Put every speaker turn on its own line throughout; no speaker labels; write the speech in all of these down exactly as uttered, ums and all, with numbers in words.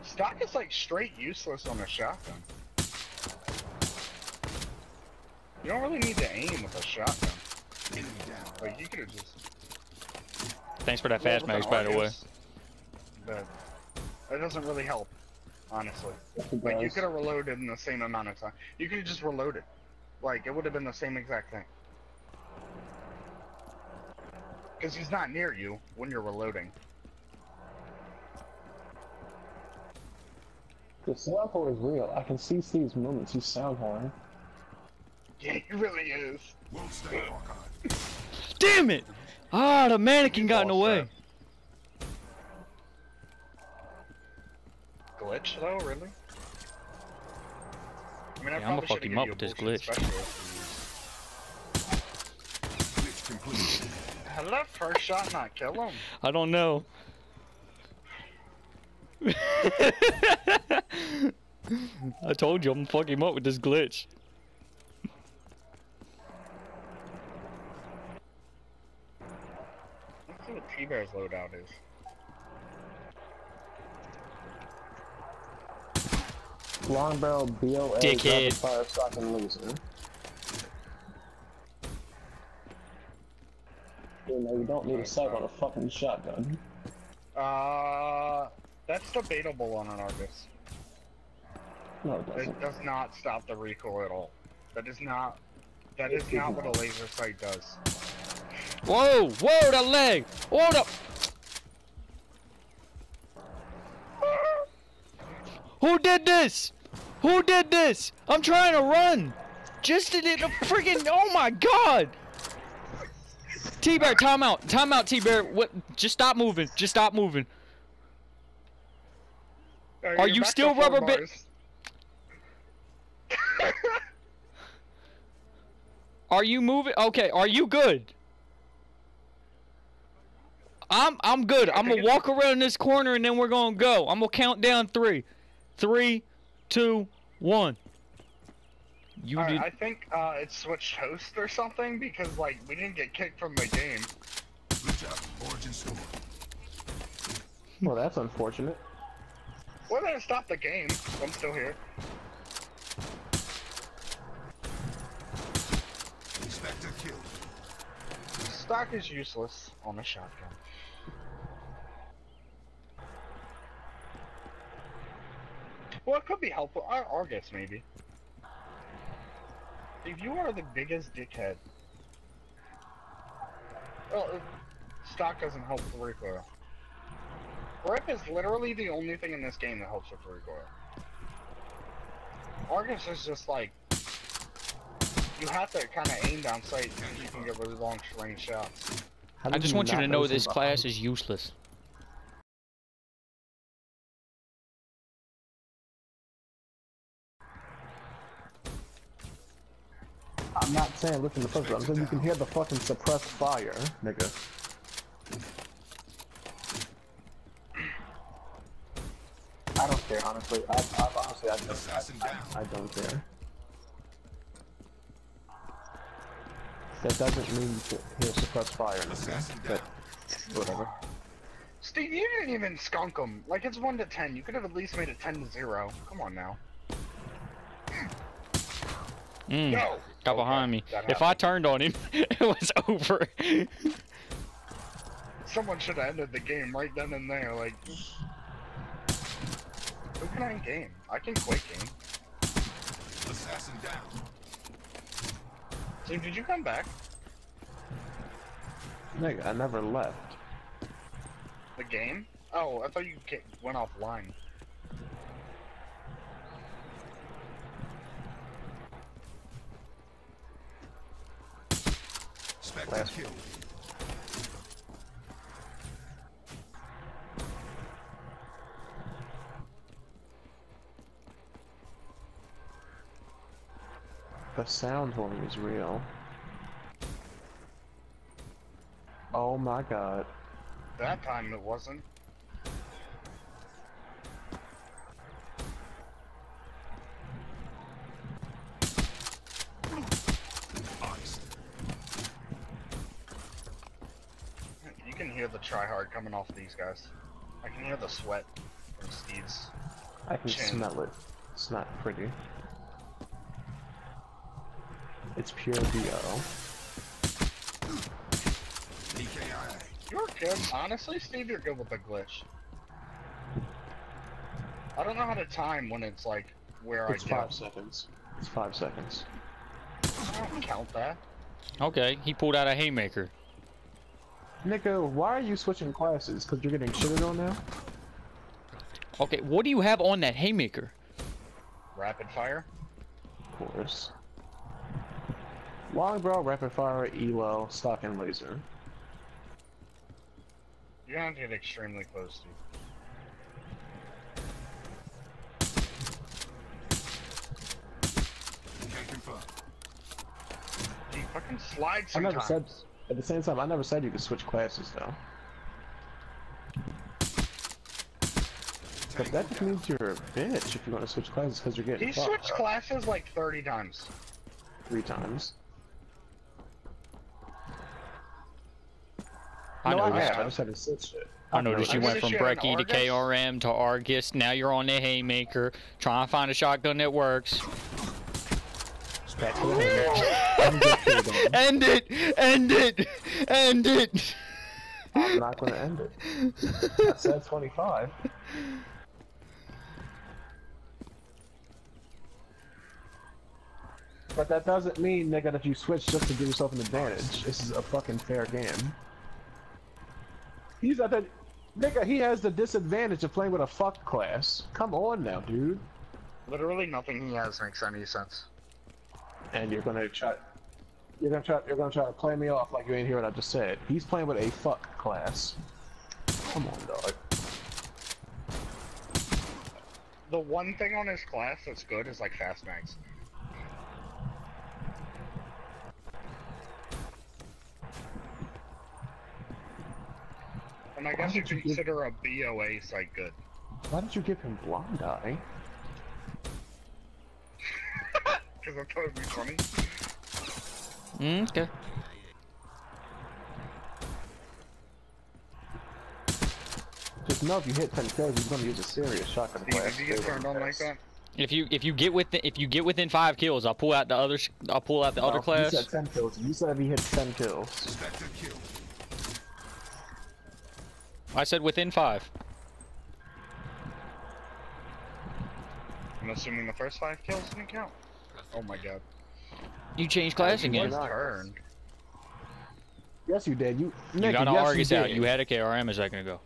Stock is like straight useless on a shotgun. You don't really need to aim with a shotgun. Like you could have just.
Thanks for that fast mags, by the way.
But that doesn't really help, honestly. Like you could have reloaded in the same amount of time. You could have just reloaded. Like it would have been the same exact thing. Because he's not near you when you're reloading.
The sound horn is real. I can see Steve's moments. He's sound horn.
Yeah, he really is.
Damn it! Ah, the mannequin got in the way.
Glitch though, really? I mean, I
yeah, I'm gonna fuck him up with this glitch.
How did that first shot not kill him?
I don't know. I told you I'm gonna fuck him up with this glitch.
Let's see what T-Bear's loadout is.
Long barrel B O A,
dickhead.
Fire, stock, and loser. You know, you don't need a sight on a fucking shotgun.
Uh, that's debatable on an Argus.
No, it doesn't.
It does not stop the recoil at all. That is not. That is not what a laser sight does.
Whoa! Whoa! The leg! Hold up! Who did this? Who did this? I'm trying to run. Just did it. Freaking! Oh my God! T-Bear, time out. Time out, T-Bear. What? Just stop moving. Just stop moving.
Right,
Are you still rubber bit? Are you moving? Okay, are you good? I'm I'm good. I'm gonna walk around this corner and then we're gonna go. I'm gonna count down three. Three, two, one. You
All right,
did.
I think uh, it switched host or something because like we didn't get kicked from the game.
Good job, Origin Storm.
Well, that's unfortunate.
Well, then it stopped the game. I'm still here.
Inspector killed.
Stock is useless on a shotgun. Well, it could be helpful. Ar Argus, maybe. If you are the biggest dickhead. Well, if stock doesn't help with recoil. Grip is literally the only thing in this game that helps with recoil. Argus is just like... You have to kind of aim down sight so you can get really long range shots.
I just want you to know this class is useless.
I'm not saying listen to the first, I'm saying you can hear the fucking suppressed fire, nigga. I don't care, honestly. I, I honestly, I don't, I, I don't care. That doesn't mean you can hear suppressed fire, but whatever.
Steve, you didn't even skunk him. Like, it's one to ten. You could have at least made it ten to zero. Come on now.
Mm,
no!
got behind me. If I turned on him, it was over.
Someone should have ended the game right then and there. Like, who can I game? I can quake game.
Assassin down.
Steve, did you come back?
Nigga, I never left.
The game? Oh, I thought you went offline.
Spectre killed.
The sound horn is real. Oh my God.
That time it wasn't. You can hear the tryhard coming off these guys. I can hear the sweat from Steve's
I can
Chin.
smell it. It's not pretty. It's pure B O.
D K I.
You're good. Honestly, Steve, you're good with the glitch. I don't know how to time when it's like where
It's
I go.
five seconds. It's five seconds.
I don't count that.
Okay, he pulled out a haymaker.
Nico, why are you switching classes? Because you're getting shitted on now?
Okay, what do you have on that haymaker?
Rapid fire.
Of course. Longbow, rapid fire, E L O, stock, and laser.
You're gonna have to get extremely close, Steve.
Can't confirm.
You fucking slide
I never
sometimes.
said, at the same time, I never said you could switch classes though. But that just means you're a bitch if you want to switch classes because you're getting
He
fucked
switched
up
classes like thirty times.
three times.
I
no, I
noticed.
have. I just haven't switched it.
I noticed you
I
went
noticed
from
you had an
Brecky to
Argus.
K R M to Argus. Now you're on the haymaker, trying to find a shotgun that works.
Back to the haymaker. I'm good for you, Dom.
End it! End it! End it!
I'm not going to end it. I said twenty-five. But that doesn't mean, nigga, that you switch just to give yourself an advantage. This is a fucking fair game. He's at that. Nigga, he has the disadvantage of playing with a fuck class. Come on now, dude.
Literally nothing he has makes any sense.
And you're gonna try. You're gonna try. You're gonna try to play me off like you ain't hear what I just said. He's playing with a fuck class. Come on, dog.
The one thing on his class that's good is like fast mags. And I
Why
guess you
did you give-
consider a B O A site good.
Why did you give him blind eye?
Because I thought it'd be funny.
Mm, okay.
Just know if you hit ten kills, he's gonna use a serious shotgun
Steve,
class.
did you get turned on like that?
If you if you get within if you get within five kills, I'll pull out the other sh- I'll pull out the other
You
class.
said ten kills. You said if he hits ten kills.
Suspected kill.
I said within five.
I'm assuming the first five kills didn't count. Oh my god.
You changed class
you
again.
were not.
Turn.
Yes, you did. You,
You
Nick,
got an
yes,
Argus
you
out.
did.
You had a K R M a second ago.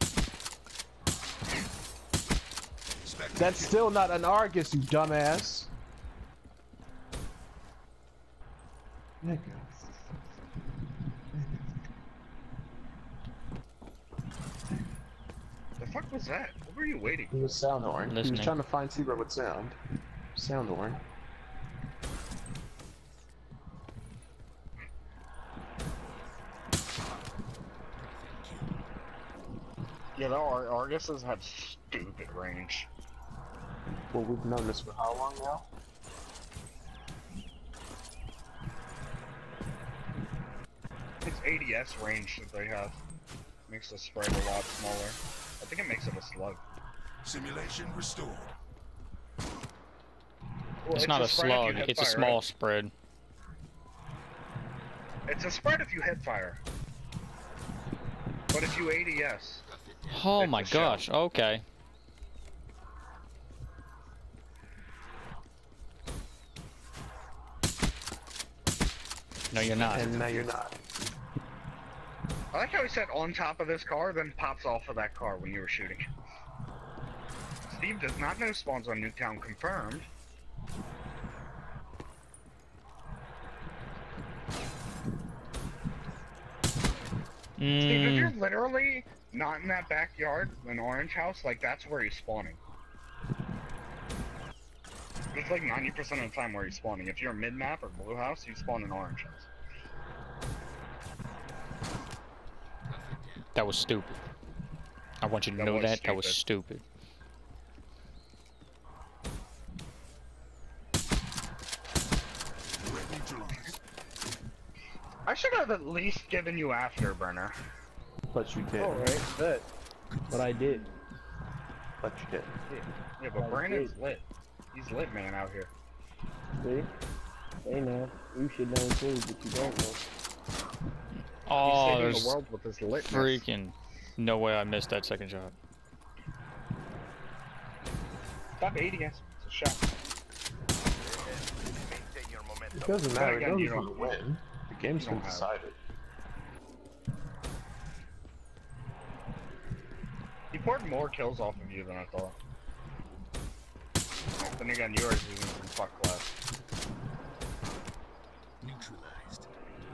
Suspected
That's
kill.
still not an Argus, you dumbass. Nigga.
The fuck was that? What were you waiting
He was sound horn. He
Listening.
was trying to find Seabird with sound. Sound horn.
Yeah, the Ar Arguses have stupid range.
Well, we've known this for how long now?
It's A D S range that they have. Makes the spread a lot smaller. I think it makes it a slug.
Simulation restored.
Well,
It's not a
spread if you
slug.
hit
It's a
fire,
small
right?
spread.
It's a spread if you hit fire. But if you A D S,
Oh
It's
my
a shell.
gosh. Okay. No, you're not.
And now you're not.
I like how he said on top of this car, then pops off of that car when you were shooting. Steve does not know spawns on Nuketown confirmed. Steve, if you're
Mm,
literally not in that backyard, an orange house, like that's where he's spawning. It's like ninety percent of the time where he's spawning. If you're a mid-map or blue house, you spawn in orange house.
that was stupid. I want you to
That
know
was
that. That was
stupid.
stupid.
Threat neutralized.
I should have at least given you afterburner.
But you did.
Alright, bet. But I did.
But you didn't.
Yeah, but Brandon's lit. He's lit, man, out here.
See? Hey now, you should know too, but you don't know.
Oh,
He's saving
there's
the world with his litness.
freaking no way I missed that second shot.
Stop aiding us. It's a shot.
It doesn't matter.
again,
It
you
doesn't
don't-
win. The game's
you
been
don't have-
decided.
He poured more kills off of you than I thought. Then again, yours is in some fuck class.
Neutralized.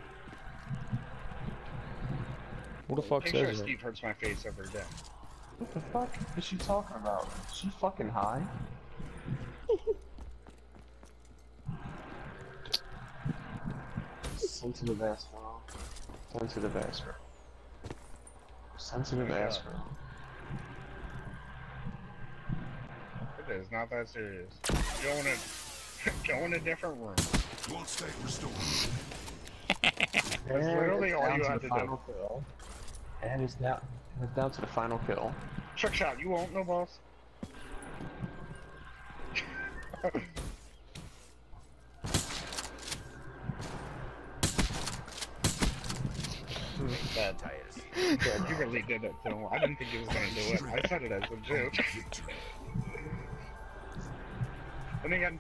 Who the fuck
Make sure
says that?
Steve hurts my face every day.
What the fuck is she talking about? Is she fucking high? Sensitive ass girl. Sensitive ass girl. Sensitive ass girl.
It is not that serious. Go in a, go in a different room.
Won't stay restored.
That's literally all you have to do.
Kill. And it's down. It's down to the final kill.
Trick shot, you won't, no boss. Bad. Bad. You really did it too. I didn't think he was gonna do it. I said it as a joke.
Victory.
And again,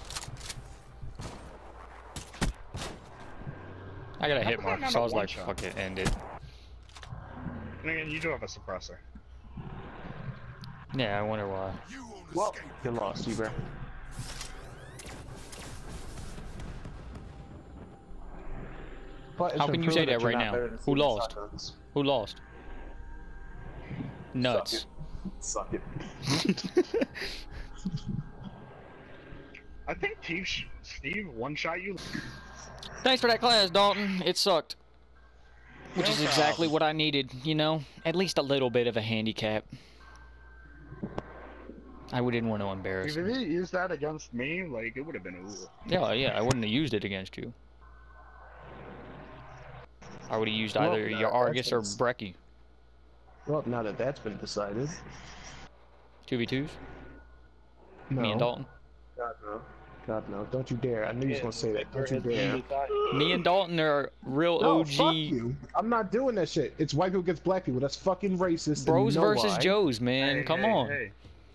I got a
How
hit
was
mark,
that not
so
a
I was like,
one-shot?
fuck it, end it.
and again, you do have a suppressor.
Yeah, I wonder why.
You won't
Well,
escape.
you lost, Ebra. But it's
How
been
can you say
proven
that
you're
right
not
now?
better than
Who
Steven
lost?
Simmons.
Who lost? Nuts.
Suck it. Suck it.
I think Steve, Steve one shot you.
Thanks for that class, Dalton. It sucked. Which
No
is exactly
problem.
what I needed, you know? At least a little bit of a handicap. I didn't want to embarrass
If
him.
he used that against me, like, it would have been over.
Yeah, yeah, I wouldn't have used it against you. I would have used
Well,
either
no,
your Argus or
that's-
Brecky.
Well, now that that's been decided.
two v twos?
No.
Me and Dalton?
God no. God no. Don't you dare. I knew you was gonna say that. Don't you dare.
Me and Dalton are real
No,
O G.
fuck you. I'm not doing that shit. It's white people against black people. That's fucking racist. and
Bros
you know
versus
why.
Joes, man.
Hey,
Come
hey,
on.
hey.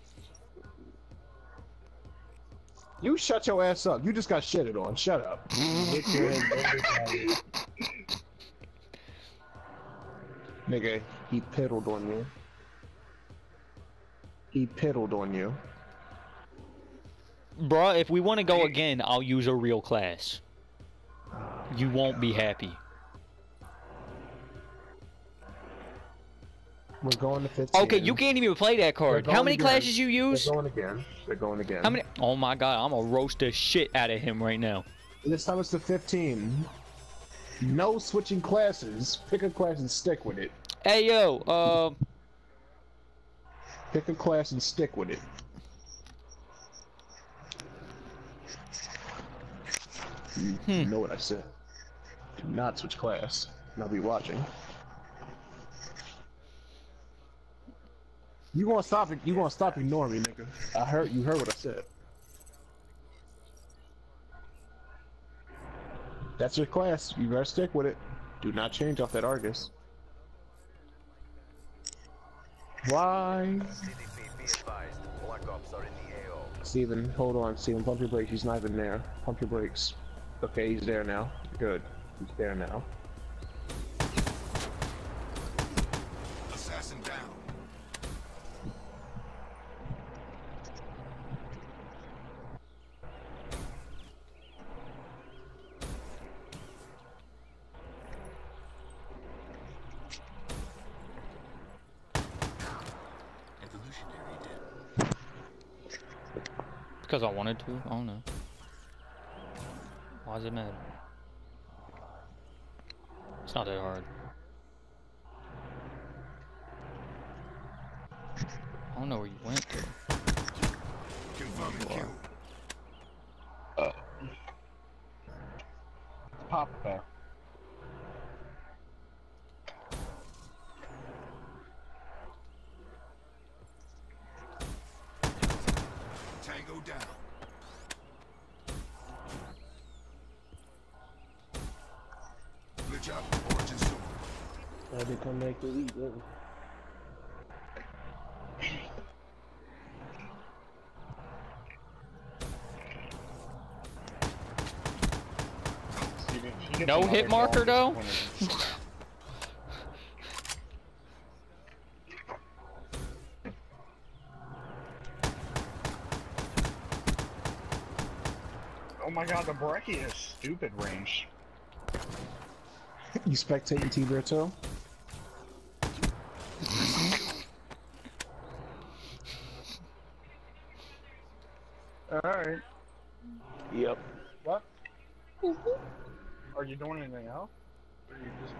You shut your ass up. You just got shitted on. Shut up. Nigga, he piddled on you. He piddled on you.
Bruh, if we want to go again, I'll use a real class. You won't be happy.
We're going to fifteen.
Okay, you can't even play that card.
They're
How
going
many
again.
classes you use?
They're going again. They're going again.
How many? Oh my god, I'm gonna roast the shit out of him right now.
This time it's to fifteen. No switching classes. Pick a class and stick with it.
Hey yo, uh,
Pick a class and stick with it. You
Hmm.
know what I said. Do not switch class. And I'll be watching. You gonna stop it? You gonna stop ignoring me, nigga? I heard you heard what I said. That's your class. You better stick with it. Do not change off that Argus. Why? Steven, hold on. Steven, pump your brakes. He's not even there. Pump your brakes. Okay, he's there now. Good. He's there now.
Assassin down.
because I wanted to. I don't know. Why does it matter? It's not that hard. I don't know where you went to.
Confirm the kill.
Pop there.
down. Glitch out. Origin soon.
I had to come back to eat, didn't
Steven, if you get
No
another
hit marker,
ball,
though?
I'm disappointed. Oh my god, the Brecci has stupid range.
You spectating T-Bear too?
Alright.
Yep.
What? Are you doing anything else? Or are you just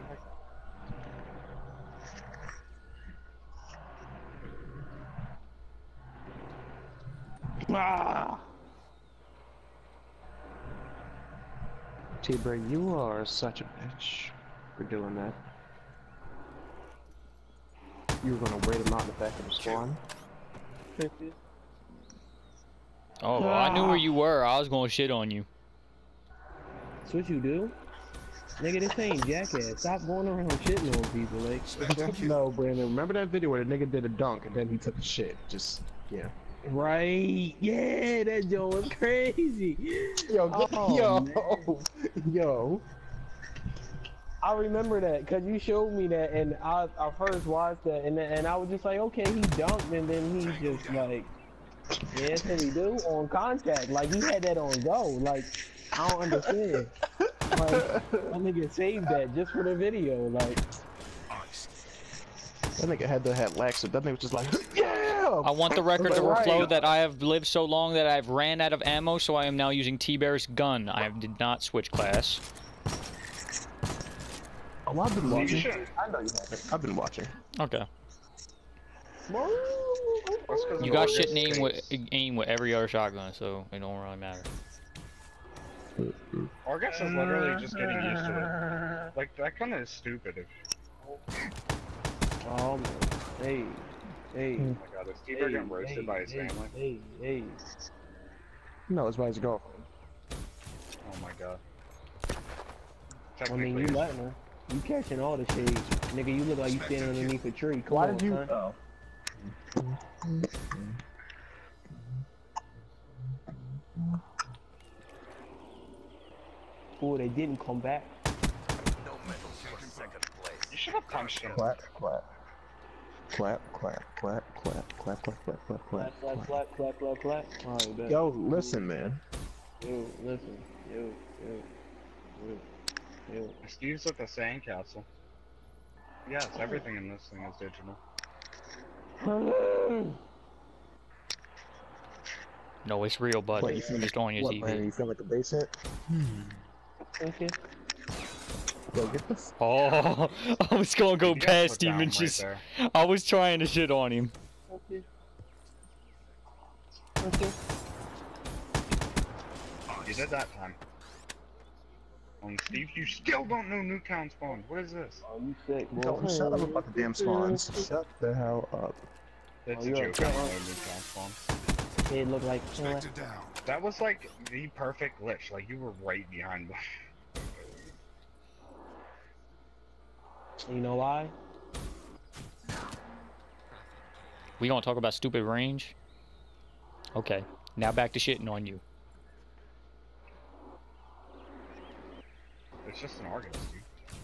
Ah!
T-Bear, you are such a bitch for doing that. You were gonna wait him out in the back of the spawn.
Oh, well, I knew where you were. I was gonna shit on you.
That's what you do? Nigga, this ain't Jackass. Stop going around shitting on people, like.
No, Brandon, remember that video where the nigga did a dunk and then he took a shit? Just, yeah.
Right? Yeah, that joke was crazy.
Yo,
Oh,
yo,
man.
yo.
I remember that because you showed me that, and I, I first watched that, and and I was just like, okay, he dunked, and then he just like, yeah, that's what he do on contact. Like he had that on go. Like I don't understand. Like that nigga saved that just for the video. Like
That nigga had the hat laxed. That nigga was just like, yeah.
I want the record to
Right.
reflow that I have lived so long that I've ran out of ammo, so I am now using T-Bear's gun. I did not switch class.
Oh, I've been watching.
should.
I know you haven't. I've been watching.
Okay.
That's 'cause
You
of
got
all
shit
your
aim with
space.
aim with every other shotgun, so it don't really matter.
Our guess is literally just getting used to it. Like, that gun is stupid. If,
oh man, hey, hey.
oh my god, is T-Bear getting roasted
hey,
by his
hey,
family?
Hey, hey.
No, it's by his girlfriend.
Oh my god.
I mean, you letting her. You catching all the shade. Nigga, you look like you standing underneath a tree. Come
Why
on,
did you?
son.
Oh.
Oh, they didn't come back.
You should have punched him.
Clap, clap. Clap, clap, clap, clap, clap, clap, clap, clap,
Clap,
clap.
clap, clap, clap, clap, clap. Alright, bet.
Yo, listen, man.
Yo, listen. Yo, yo, yo, yo.
Steve's at the sandcastle. Yes, everything in this thing is digital.
No, it's real, bud.
What, you feel
Just on your
What, man?
T V.
You feel like a bass hit?
Okay.
Yo, get the f-
Oh, I was gonna go
You got
past
put
him
down
and
right
just.
there.
I was trying to shit on him.
Okay. Okay.
You did that time. Um, Steve, you still don't know Nuketown spawns. What is this?
Oh, you sick, boy.
Yo, shut up about the damn spawns. Shut the hell up.
It's
Oh,
a
you're
joke. I
upset,
don't
huh?
know Nuketown spawns.
It looked like.
Spectre down.
That was like the perfect glitch. Like you were right behind them.
You know why?
We gonna talk about stupid range? Okay, now back to shitting on you.
It's just an Argus, dude.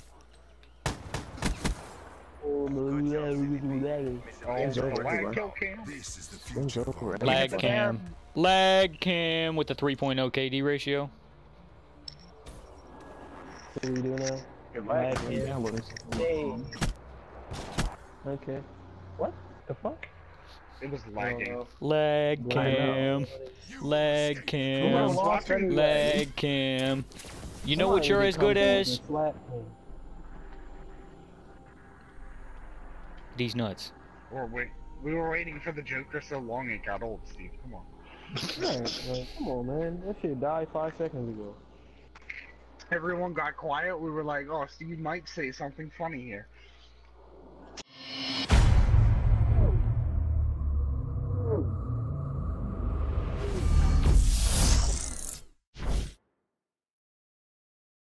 Oh, no, yeah, we can do that.
Oh,
Game's
the
over
lag
anyway.
kill cam.
This is the
Game's
future.
over.
Lag cam. Lag cam with the three point oh K D ratio.
What do we do now?
Good
Lag
lag.
cam.
Yeah, what is
Hey. Okay. What the fuck?
It was lagging.
Uh,
Lag cam. Lag
Who
cam.
lost anyway?
Lag cam. You know what
somebody
you're
need
as
to
good
come back
as?
and slap me.
These nuts.
Or wait, we were waiting for the Joker so long it got old, Steve. Come on.
Right, man, come on, man. That shit died five seconds ago.
Everyone got quiet. We were like, oh, Steve might say something funny here.